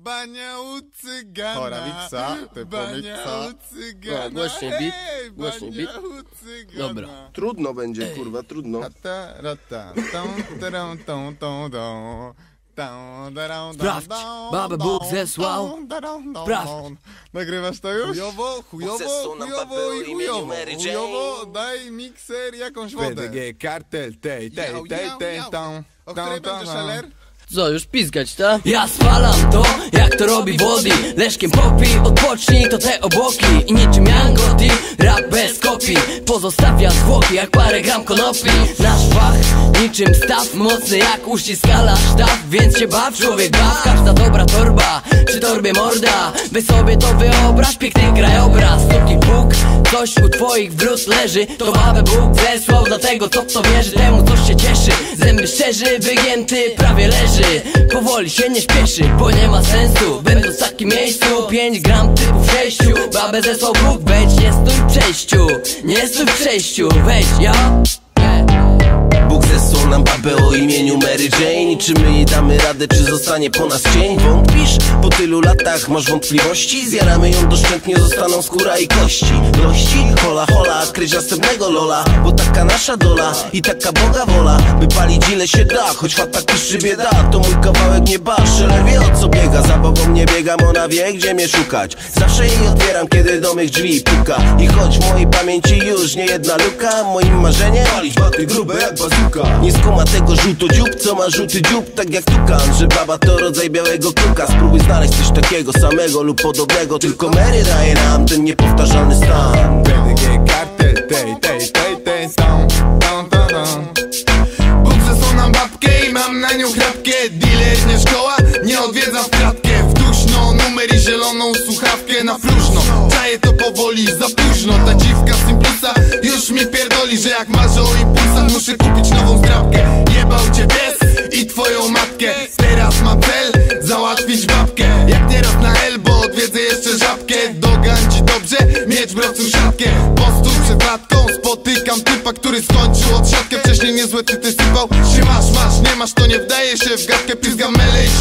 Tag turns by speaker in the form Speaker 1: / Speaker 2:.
Speaker 1: Bania u cygana.
Speaker 2: Horawica,
Speaker 1: Bania u cygana.
Speaker 3: Głośniej beat, głośniej beat.
Speaker 1: Bania u cygana.
Speaker 3: Dobra.
Speaker 4: Trudno będzie, kurwa, trudno.
Speaker 3: Sprawdź, Baba Bóg zesłał. Sprawdź.
Speaker 1: Nagrywasz to już? Chujowo
Speaker 4: Sukcesu nam
Speaker 1: i
Speaker 4: Paweł imieniu
Speaker 1: chujowo.
Speaker 4: Mary Jane.
Speaker 1: Chujowo, daj mikser jakąś wodę.
Speaker 2: PDG, kartel, tej,
Speaker 1: O której będzie szeler?
Speaker 3: Co, już pizgać, ta? Ja spalam to, jak to robi Wody. Leszkiem popij, odpocznij, to te obłoki. I niczym Jangoti, rap bez kopii. Pozostawia zwłoki, jak parę gram konopi. Nasz fach, niczym staw, mocny jak uściskala sztab. Więc się baw, człowiek baw, każda dobra torba przy torbie morda. Weź sobie to wyobraź, piękny krajobraz. Póki Bóg, coś u twoich wrót leży, to babę Bóg zesłał. Dlatego co w to wierzy, temu coś się cieszy. Zęby szczerzy, wygięty, prawie leży. Powoli się nie śpieszy, bo nie ma sensu będąc w takim miejscu. 5 gram typu w 6. Babę zesłał Bóg, wejdź, nie stój w przejściu. Nie stój w przejściu, wejdź, ja.
Speaker 4: Bóg zesłał nam babę o imieniu Mary Jane. Czy my jej damy radę, czy zostanie po nas cień? Wątpisz? Po tylu latach masz wątpliwości? Zjaramy ją doszczętnie, zostaną skóra i kości. Gości? Hola, hola, kryć następnego lola. Bo taka nasza dola i taka Boga wola, by palić ile się da, choć fata piszczy bieda. To mój kawałek nieba, szeler wie o co biega. Za Bogą nie biegam, ona wie gdzie mnie szukać. Zawsze jej otwieram, kiedy do mych drzwi puka. I choć w mojej pamięci już nie jedna luka, moim marzeniem palić baty grube jak bazuka. Nie skuma tego żółto-dziób, co ma żółty dziób, tak jak tukan, że baba to rodzaj białego kruka. Spróbuj znaleźć coś takiego samego lub podobnego, tylko Mary daje nam ten niepowtarzalny stan.
Speaker 2: PDG, kartel, tej,
Speaker 1: Bóg zesłał nam babkę i mam na nią chrapkę. Dealer, nie szkoła, nie odwiedzam w kratkę. W duszno, numer i zieloną słuchawkę na próżno. Czaję to powoli, za późno. Ta dziwka z Simplusa już mi pierdoli, że jak marzę o impulsach, muszę kupić nową zdrabkę. Jebał cię pies i twoją matkę. Teraz mam cel, załatwić babkę. Jak nieraz na elbo, odwiedzę jeszcze żabkę. Dogan ci dobrze, mieć w browcu siatkę. Postój przed klatką, spotykam typa, który skończył odsiadkę. Wcześniej niezłe tyty sypał. Czy masz, nie masz, to nie wdaje się w gadkę. Pizgam mele i